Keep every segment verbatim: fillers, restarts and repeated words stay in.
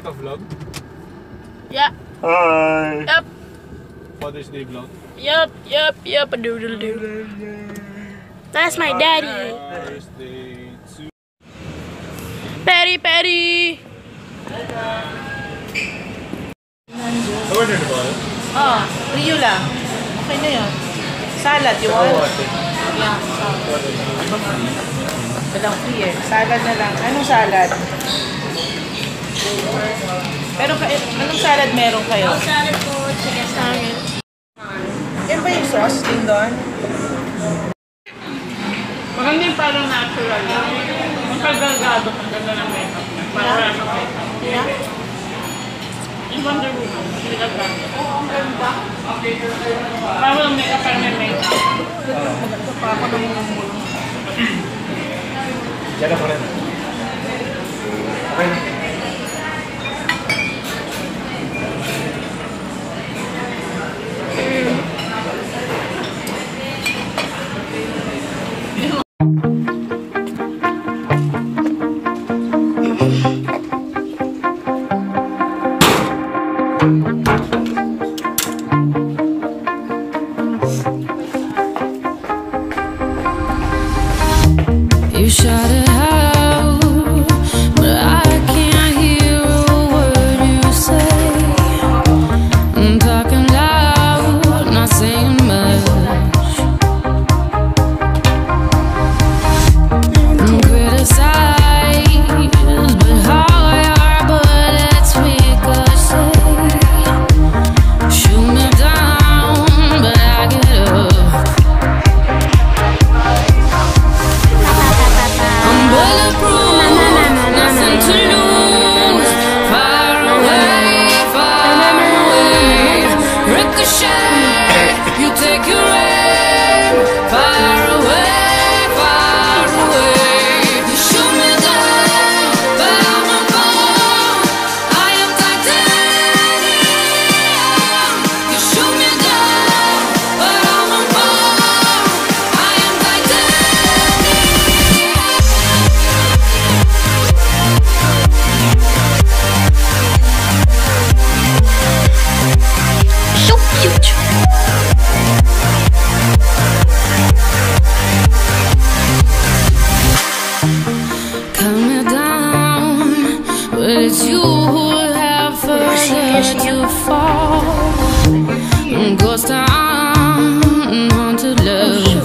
to vlog? Yeah. Hi! Yup. Father's Day vlog? Yup, yup, yup, a doodle doo. That's my daddy. Father's Day to... Peri Peri! Order na ba? Ah, Rio lang. Okay na yun. Salad, you want? Yeah, salad. Walang free eh. Salad na lang. Anong salad? Pero anong salad meron kayo? Oh, salad po, chicken salad. Yan ba yung sauce din doon? Maganda yung parang natural lang. Magkagalgado ang ganda ng makeup. Parang wala sa makeup. Yeah? Yung Wonder Woman, hindi naganda. Oo, ang ganda. Parang walang makeup, parang may makeup. Maganda pa ako ng mga mulong. Diyan ako rin. Okay na. You shout it out, but I can't hear a word you say. I'm talking loud, not saying much. I'm criticized, but how your bullets ricochet. Shoot me down, but I get up. Bulletproof, nothing to lose. Far away, far away. Ricochet, you take your aim. Far away, far away. You shoot me down, but I'm a bomb. I am titanium. You shoot me down, but I'm a bomb. I am titanium. So cute! Calm me down, but it's you who have first to fall. Ghost town, haunted love.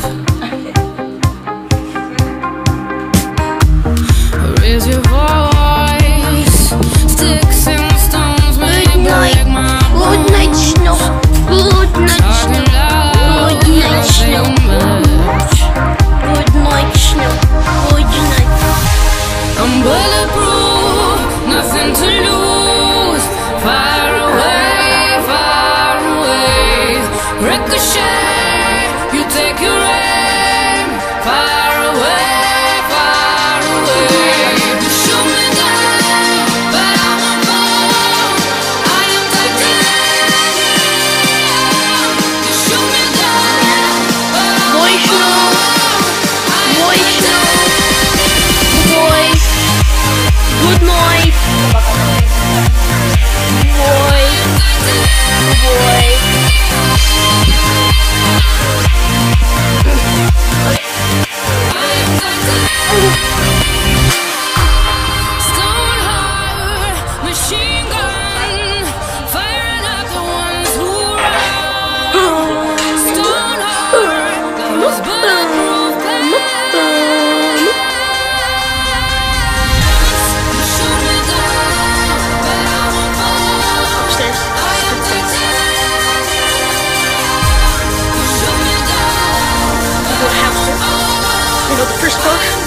Raise your voice, sticks and stones may break my bones. Good night, Snow. Good night, Talking Snow. loud, Good night, not Snow. saying much. Good night, Snow. Good night. I'm bulletproof, nothing to lose. Far away, far away. Ricochet, you take your aim. Far away, far away. You shoot me down, but I'm a bomb. I am titanium. You shoot me down, but I'm Boy, a Snow. bomb. I am Boy, Snow. titanium. Boy. Good night. Boy. Boy. Stone heart, machine gun, firing at the ones who run. Stone heart, those bulletproof glass. You shoot me down, but I won't fall. Upstairs. I am titanium. You shoot me down, You know the first book?